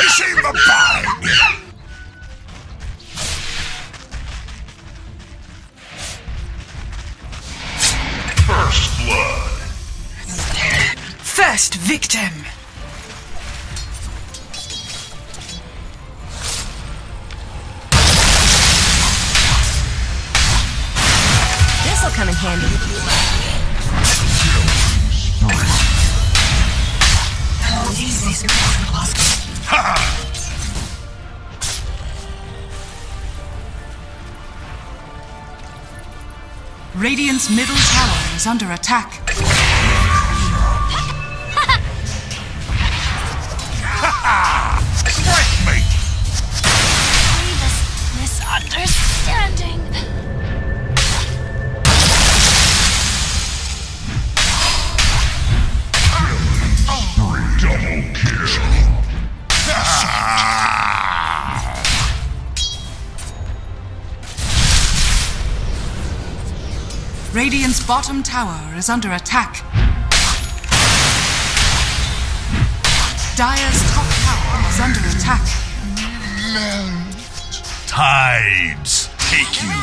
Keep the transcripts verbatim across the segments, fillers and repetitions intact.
Fishing the bag! First blood. First victim. This'll come in handy. Ha! Radiant's middle tower is under attack. Strike me! Grievous misunderstanding. Double kill! Radiant's bottom tower is under attack. Dire's top tower is under attack. Tides take you.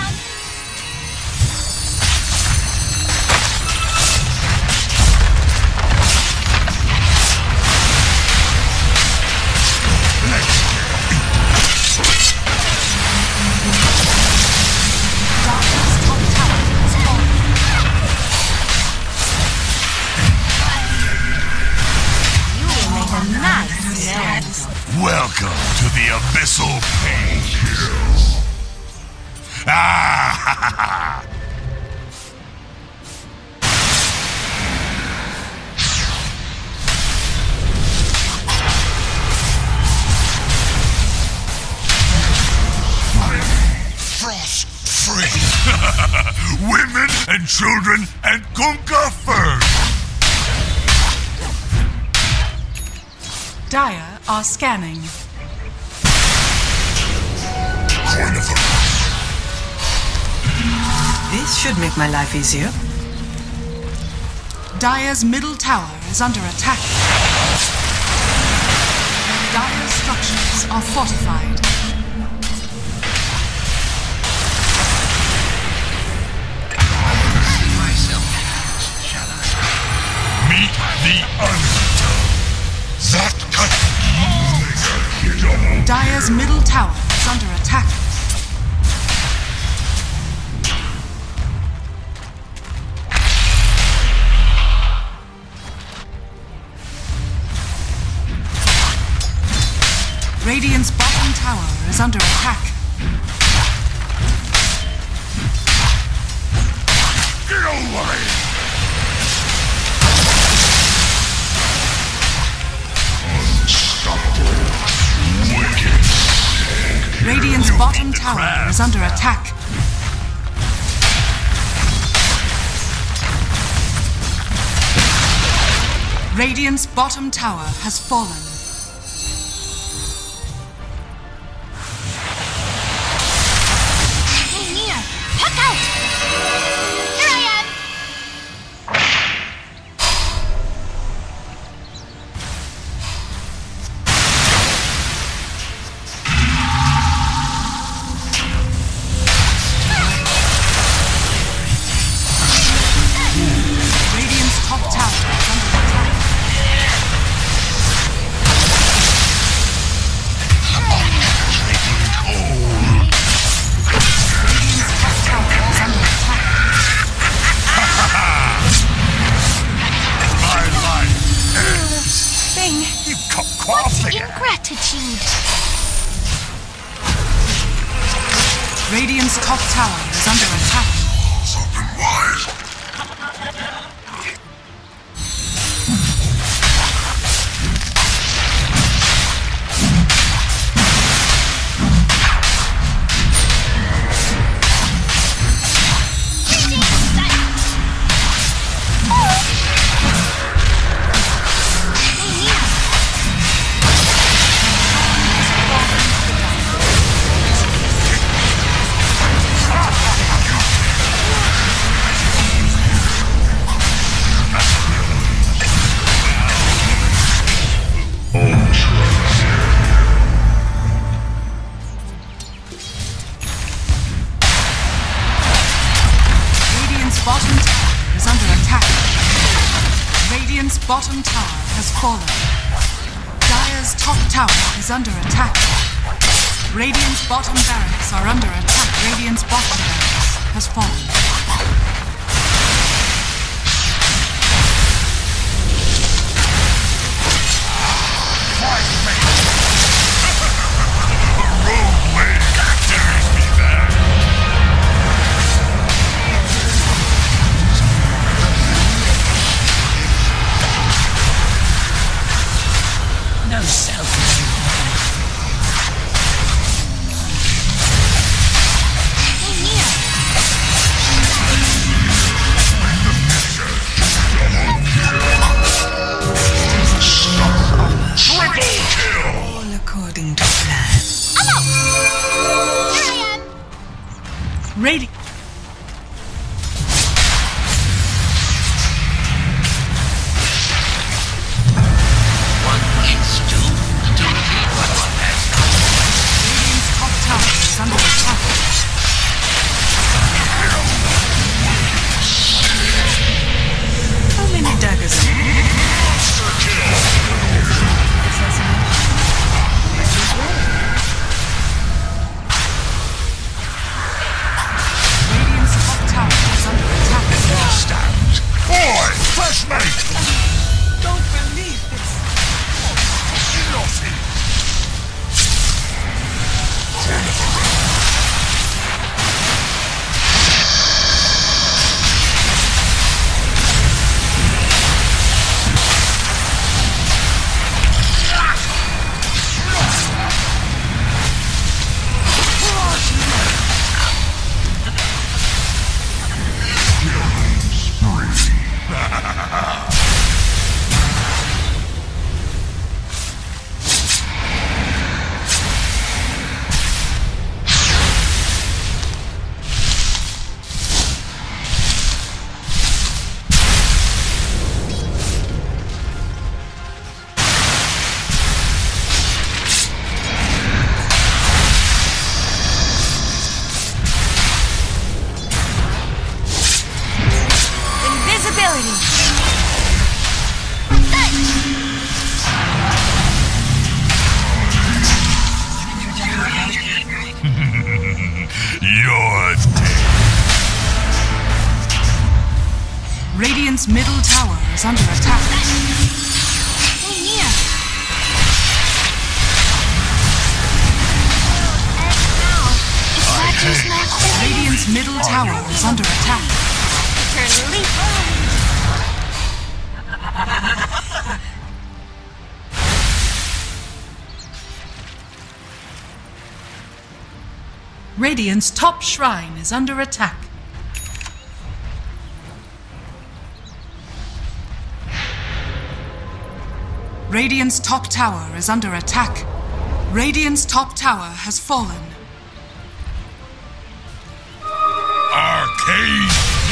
Dire's top tower is falling. You will make a nice noise. Welcome to the Abyssal Pain. Ah ha ha ha! Frost free! Women and children and Gunka first! Dire are scanning. Coin of a This should make my life easier. Dire's middle tower is under attack. Dire's structures are fortified. Meet the Undertow. That cut. Dire's middle tower is under attack. Radiant's bottom tower is under attack. Get away! Unstoppable. Wicked. Radiant's bottom tower is under attack. Radiant's bottom tower has fallen. Puck out! Here I am! Radiant's top tower is under attack. Radiant's top tower is under attack. My life ends. Thing. You come What quaffing. ingratitude! Radiant's top tower is under attack. Open wide. Radiant's bottom tower has fallen. Dire's top tower is under attack. Radiant's bottom barracks are under attack. Radiant's bottom barracks has fallen. Radi- One needs to to repeat what one has done. Radiant's top tower is under attack. How many daggers are there? Radiant's top tower is under attack. Stand. Boy, first mate. Don't believe this. Nothing. You're dead. Radiant's middle tower is under attack. Radiant's middle tower is under attack. Radiant's top shrine is under attack. Radiant's top tower is under attack. Radiant's top tower has fallen. Arcane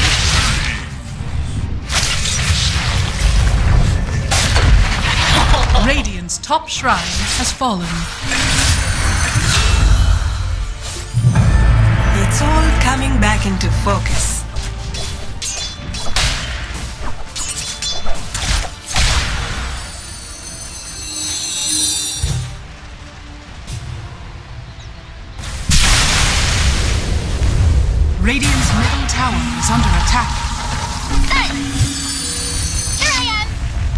victory! Radiant's top shrine has fallen. It's all coming back into focus. Radiant's middle tower is under attack. Here I am!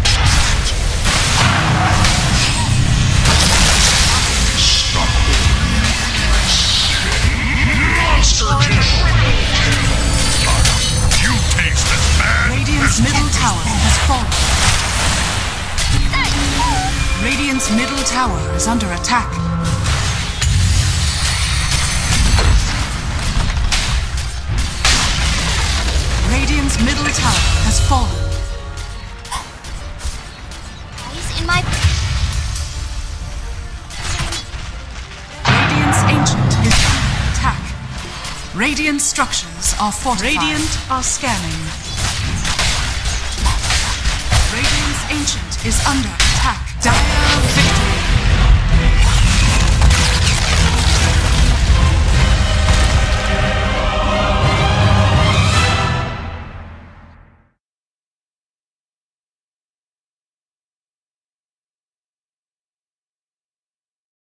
Monster kill! You tasted bad. Radiant's middle tower has fallen. Radiant's middle tower is under attack. Radiant's middle tower has fallen. He's in my... Radiant's ancient is under attack. Radiant structures are fortified. Radiant are scanning. Radiant's ancient is under attack. Dire